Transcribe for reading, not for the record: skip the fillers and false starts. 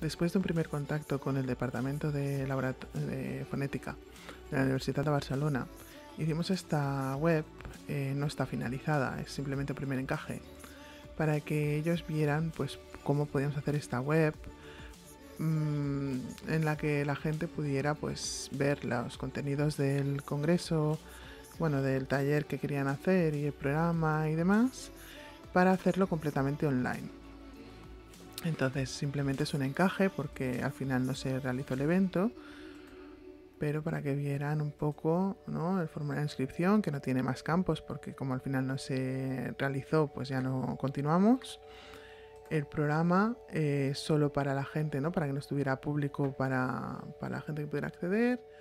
Después de un primer contacto con el departamento de fonética de la Universitat de Barcelona, hicimos esta web. No está finalizada, es simplemente un primer encaje, para que ellos vieran pues cómo podíamos hacer esta web, en la que la gente pudiera pues ver los contenidos del congreso, bueno, del taller que querían hacer y el programa y demás, para hacerlo completamente online. Entonces simplemente es un encaje porque al final no se realizó el evento, pero para que vieran un poco, ¿no?, el formulario de inscripción, que no tiene más campos porque como al final no se realizó, pues ya no continuamos. El programa solo para la gente, ¿no?, para que no estuviera público, para la gente que pudiera acceder.